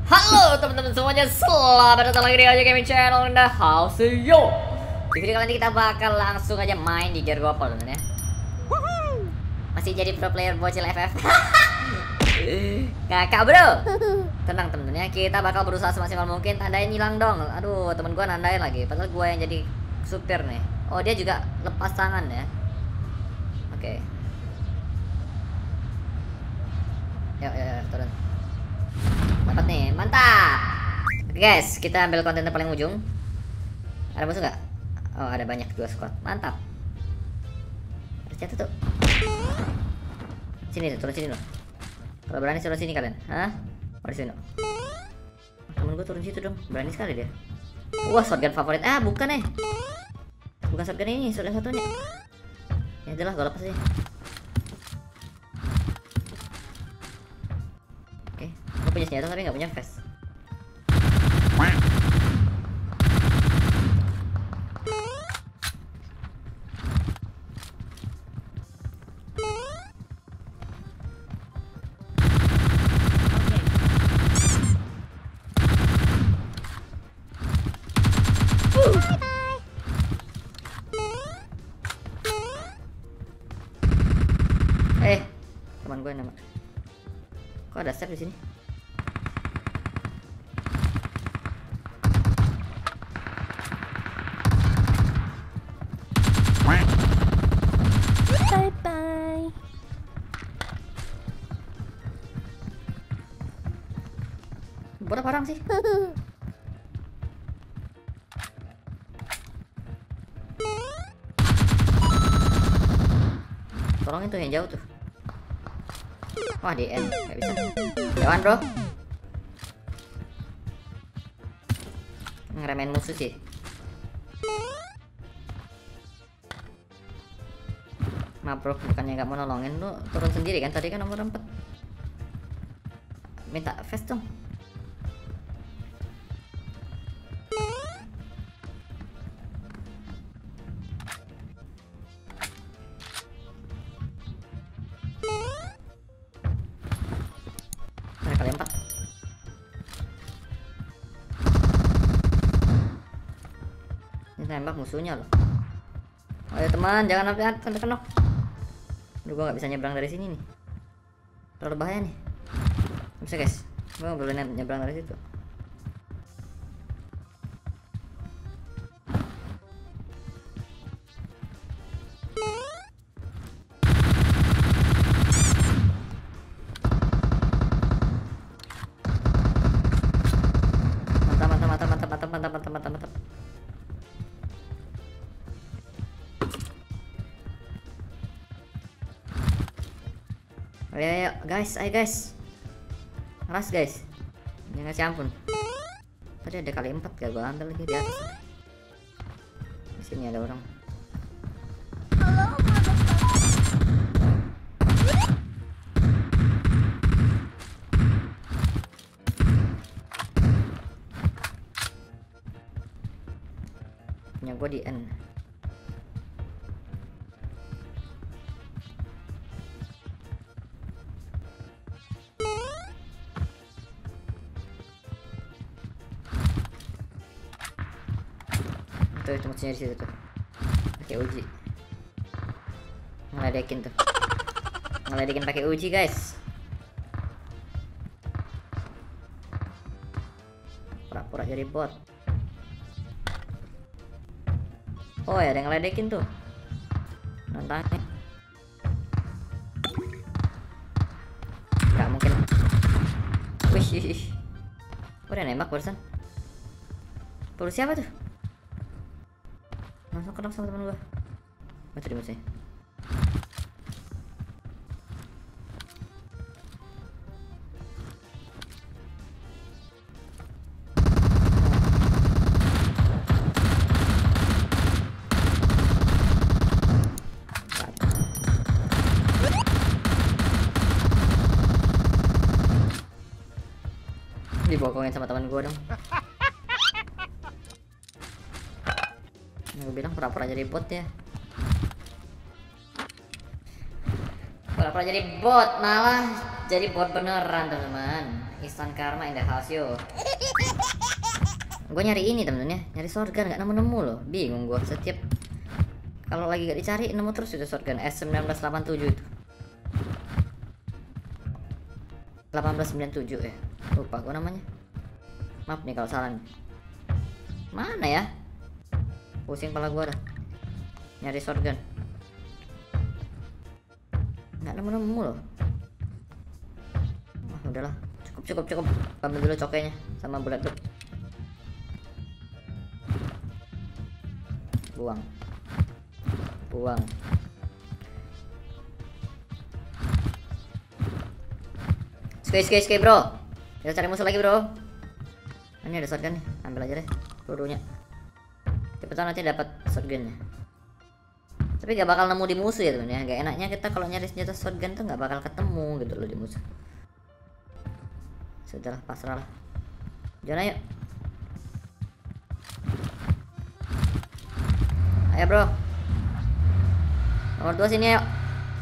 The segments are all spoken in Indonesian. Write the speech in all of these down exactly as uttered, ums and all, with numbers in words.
Halo teman-teman semuanya, selamat datang lagi di Aja Gaming Channel The House Yo. Di video kali ini kita bakal langsung aja main di Gear Gopal teman-teman ya. Masih jadi pro player bocil F F. Kakak bro. Tenang teman-teman ya, kita bakal berusaha semaksimal mungkin. Tandain hilang dong. Aduh, temen gua nandain lagi. Padahal gua yang jadi supir nih. Oh, dia juga lepas tangan ya. Oke. Yuk, yuk, yuk, turun. Dapat nih, mantap. Oke guys, kita ambil konten paling ujung. Ada musuh nggak? Oh, ada banyak, dua squad. Mantap. Harus jatuh tuh. Sini tuh, turun sini loh. Kalau berani turun sini kalian. Hah? Oh, di sini. Oh, temen gue turun situ dong. Berani sekali dia. Wah, shotgun favorit. Ah, bukan eh. Bukan shotgun ini, shotgun satunya. Ya udahlah, gue lepas aja. Gue punya senjata tapi nggak punya vest. Eh, teman gue nama. Kok ada step di sini? Berapa orang sih? Tolongin tuh yang jauh tuh. Wah, di end nggak bisa. Jauhan bro. Ngeremehin musuh sih. Maaf bro, bukannya nggak mau nolongin, lu turun sendiri kan tadi kan nomor empat. Minta vest dong. Kali empat. Ini tembak musuhnya loh. Ayo teman, jangan sampai sampai kenok. Aduh, gua nggak bisa nyebrang dari sini nih. Terlalu bahaya nih. Bisa guys, gua nggak boleh nyebrang dari situ. Mantap, mantap, mantap, mantap. Ayo, ayo, guys, ayo guys. Ras guys. Jangan kasih ampun. Tadi ada kali empat gak gua ambil lagi di atas. Di sini ada orang. Punya gue di N. Tuh, itu musuhnya di situ tuh. Pakai uji. Ngeledekin tuh. Ngeledekin pakai uji, guys. Pura-pura jadi bot. Oh ya, ada yang ngeledekin tuh. Nantangin. Gak mungkin. Wih, udah nembak barusan. Peluru siapa tuh? Langsung kenok sama teman gua. Oh, tadi musuhnya. Dibokongin sama teman gue dong. Gue bilang pura-pura jadi bot ya. Pura-pura jadi bot, malah jadi bot beneran teman-teman. Instant karma in the house yo. Gue nyari ini temen-temen ya, nyari shotgun nggak nemu-nemu loh, bingung gue. Setiap kalau lagi gak dicari nemu terus itu shotgun S seribu sembilan ratus delapan puluh tujuh itu. delapan belas sembilan puluh tujuh ya, lupa gue namanya. Maaf nih kalau salah nih. Mana ya? Pusing kepala gue dah nyari shotgun, nggak nemu-nemu loh. Wah, udahlah, cukup cukup cukup. Ambil dulu cokenya sama bullet dulu. Buang, buang. Skip skip skip bro, kita cari musuh lagi bro. Ini ada shotgun nih, ambil aja deh pelurunya. Cepetan nanti dapat shotgunnya. Tapi gak bakal nemu di musuh ya temen ya. Gak enaknya kita kalau nyari senjata shotgun tuh gak bakal ketemu gitu loh di musuh. Sudahlah, pasrah lah. Jalan yuk. Ayo bro, nomor dua sini ayo.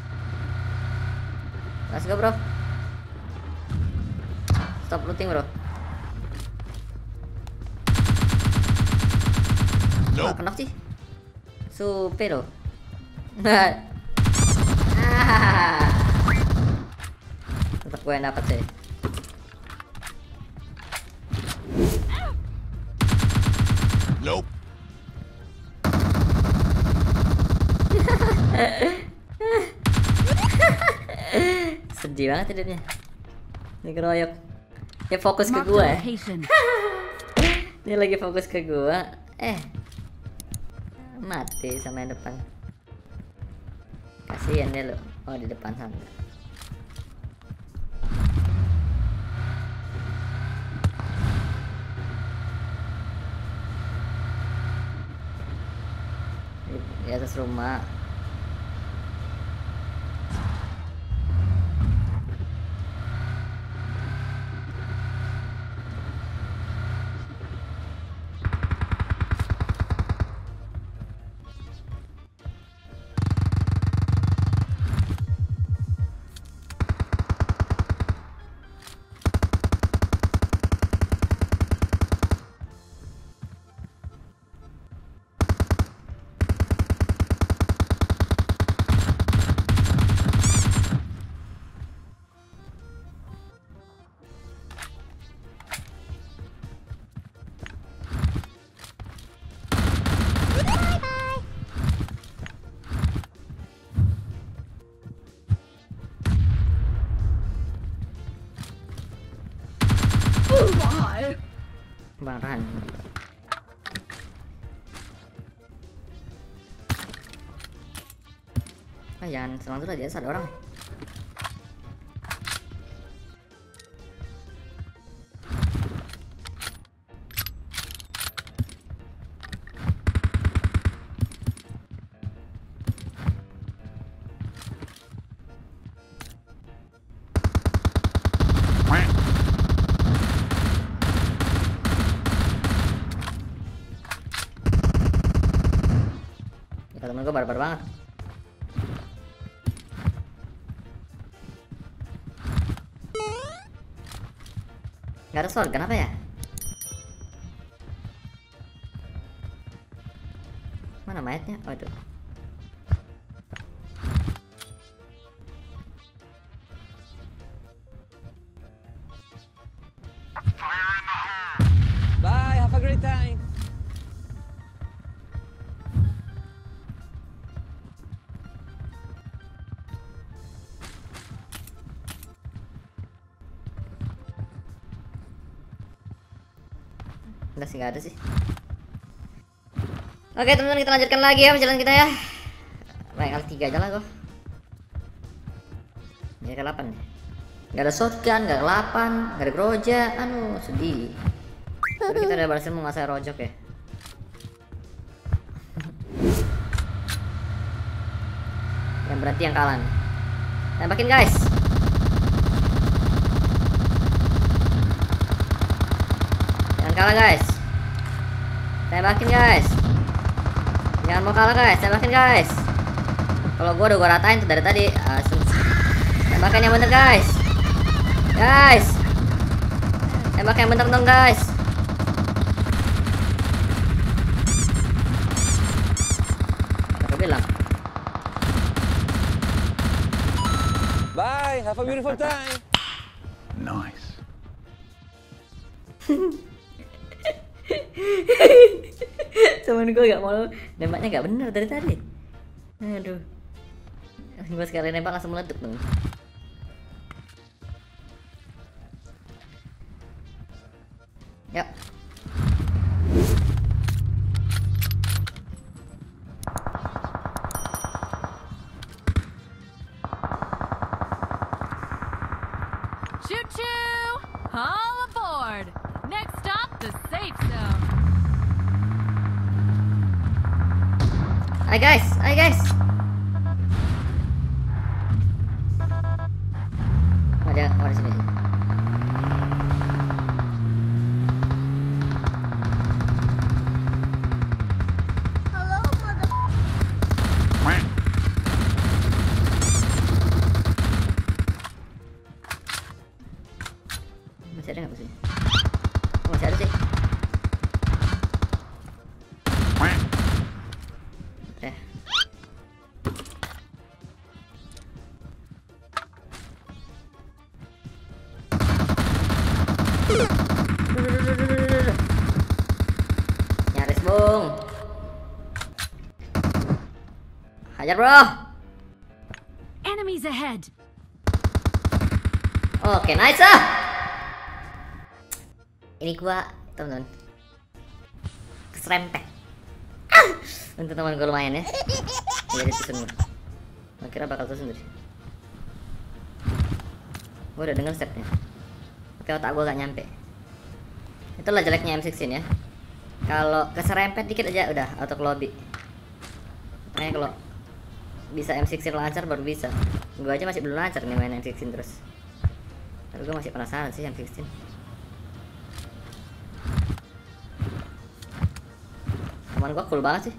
Let's go bro. Stop looting bro. Nope. Kena sih. Super loh. Ah. Tetap gue yang dapat sih. Nope. Sedih banget hidupnya. Ini keroyok. Dia fokus ke gue. Dia lagi fokus ke gue. Eh, mati sama yang depan. Kasian dia lo. Oh, di depan sana. Di, di atas rumah. Baran. Ah, jangan selang terus aja, ada orang. Temen gue barbar banget. Gak ada shotgun apa ya? Mana mayatnya? Oh itu. Bye, have a great time. Udah sih, nggak ada sih. Oke teman-teman, kita lanjutkan lagi ya perjalanan kita ya. Baik, L tiga aja lah gua. Ini ke delapan nih. Nggak ada shotgun, nggak ada delapan, nggak ada groja. Aduh, sedih. Tapi kita udah berhasil menguasai rojok ya. Yang berarti yang kalah nih. Tembakin guys. Kalah guys, tembakin guys, jangan mau kalah guys, tembakin guys. Kalau gua udah gua ratain tuh dari tadi. Asum. Tembakan yang bener guys, guys. Tembak yang bener dong guys. Aku bilang. Bye, have a beautiful time. Nice. Temen gue gak mau nembaknya gak bener dari tadi. Aduh. Gue sekali nembak langsung meletup dong. Yuk. Choo choo! All aboard! Next stop, the safe zone. Hai guys, hai guys. Oh, dia, oh, di sini. Masih ada nggak masih? Oh, masih ada sih. Eh. Nyaris bung. Hajar bro. Enemies ahead. Oke, nice ah. Ini gua teman-teman keserempet. Ah! Untuk teman gua lumayan ya. Jadi susun gua. Gua kira bakal susun tadi. Gua udah denger stepnya. Tapi otak gua gak nyampe. Itulah jeleknya M enam belas ya. Kalau keserempet dikit aja udah auto lobby. Makanya kalau bisa M enam belas lancar baru bisa. Gua aja masih belum lancar nih main M enam belas terus. Tapi gua masih penasaran sih M enam belas. Teman gua cool banget sih.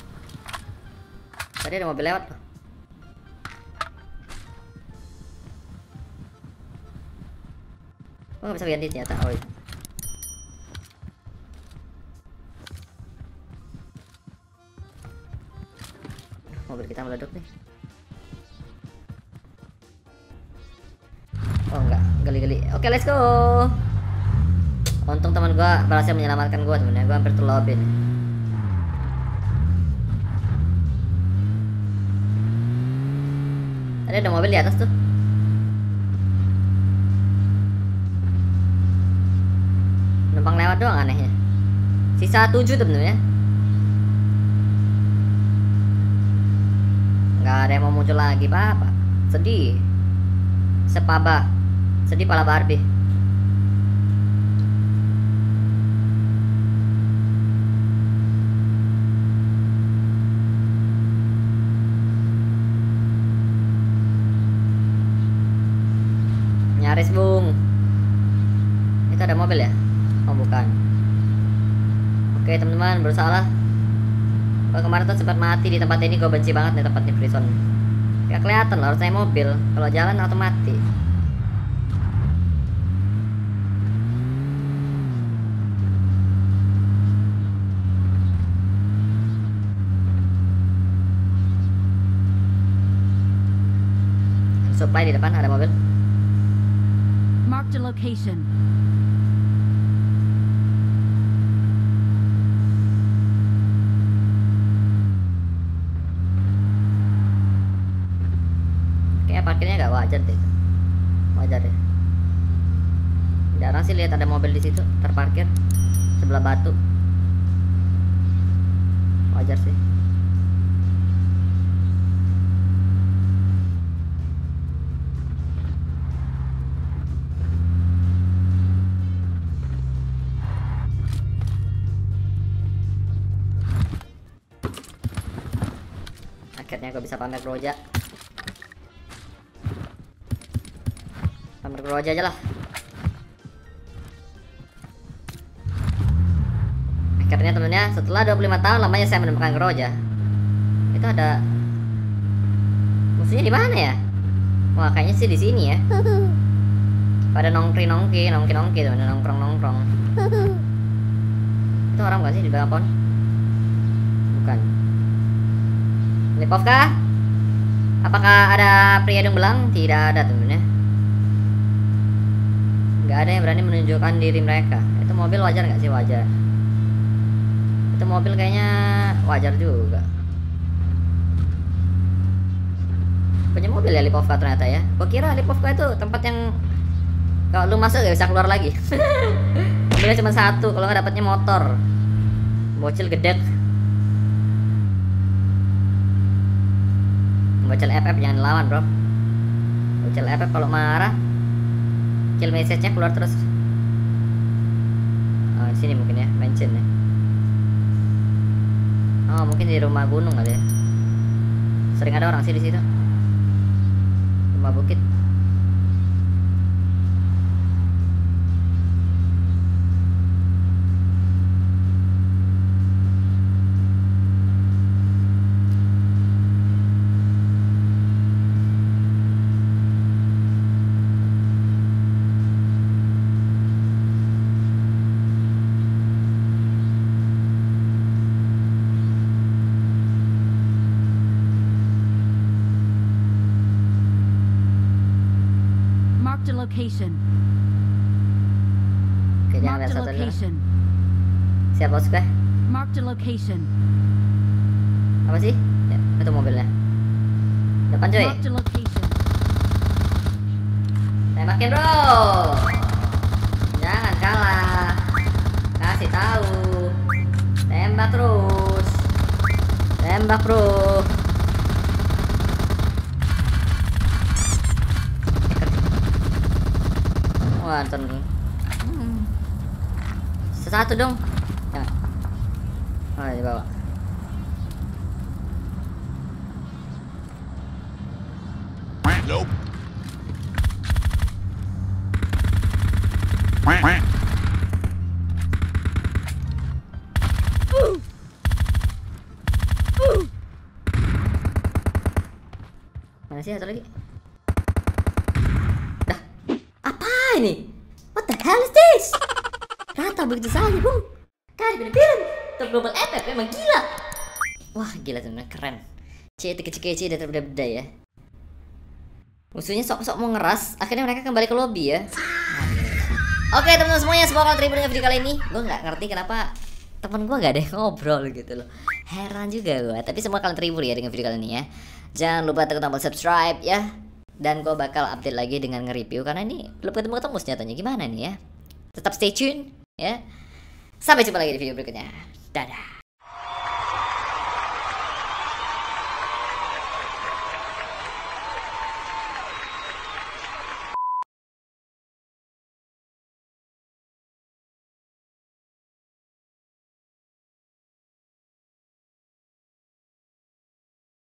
Tadi ada mobil lewat tuh. Gua gak bisa ganti ternyata. Oh iya. Mobil kita meleduk nih. Oh enggak, geli-geli. Oke, let's go. Untung teman gua berhasil menyelamatkan gua temennya. Gua hampir terlobby nih. Tadi ada mobil di atas tuh. Numpang lewat doang anehnya. Sisa tujuh temen-temen ya. Nggak ada yang mau muncul lagi, Pak. Sedih. Sepaba. Sedih pala Barbie. Nyaris bung. Itu ada mobil ya? Oh bukan. Oke teman-teman, bersalah. Kalau kemarin tuh sempat mati di tempat ini. Gue benci banget nih tempat di prison. Gak kelihatan loh, harusnya mobil. Kalau jalan auto mati. Supply di depan ada mobil. Marked a location. Kayak parkirnya nggak wajar deh. Wajar deh. Jarang sih lihat ada mobil di situ terparkir sebelah batu. Wajar sih. Akhirnya gue bisa pamer Groja. Pamer Groja aja lah. Akhirnya temennya setelah dua puluh lima tahun lamanya saya menemukan Groja. Itu ada musuhnya di mana ya? Wah kayaknya sih di sini ya. Pada nongkri nongki, nongki nongki tuh, pada nongkrong nongkrong. Itu orang gak sih di belakang pohon? Bukan. Lipovka? Apakah ada pria hidung belang? Tidak ada temennya. Gak ada yang berani menunjukkan diri mereka. Itu mobil wajar gak sih? Wajar. Itu mobil kayaknya wajar juga. Punya mobil ya Lipovka ternyata ya. Gua kira Lipovka itu tempat yang kalau lu masuk gak bisa keluar lagi. Mobilnya cuma satu, kalau nggak dapatnya motor. Bocil gedek. Bocil F F jangan lawan bro. Bocil F F kalau marah kill message-nya keluar terus. Oh, di sini mungkin ya, mention ya. Oh, mungkin di rumah gunung kali ya. Sering ada orang sih di situ. Rumah bukit. Marked a location. Oke, jangan lihat Marked a satu dulu. location. Siap bos gue. Marked a location. Apa sih? Ya, itu mobilnya. Depan coy. Marked a location. Tembakin bro. Jangan kalah. Kasih tahu. Tembak terus. Tembak bro. Wah, nonton. Hmm. Satu dong. Jangan. Oh, di bawah. Nope. Quack, quack. Mana sih satu lagi? Dah. Apa ini? What the hell is this? Rata begitu saja, Bung. Kan film-film Top Global F F memang gila. Wah, gila sebenarnya keren. C T kece-kece dan berbeda ya. Musuhnya sok-sok mau ngeras, akhirnya mereka kembali ke lobby ya. Oke teman-teman semuanya, semoga kalian terhibur dengan video kali ini. Gue nggak ngerti kenapa temen gue gak ada yang ngobrol gitu loh. Heran juga gue. Tapi semoga kalian terhibur ya dengan video kali ini ya. Jangan lupa tekan tombol subscribe ya. Dan gue bakal update lagi dengan nge-review karena ini belum ketemu-ketemu senjatanya. Gimana nih ya? Tetap stay tune ya. Sampai jumpa lagi di video berikutnya. Dadah.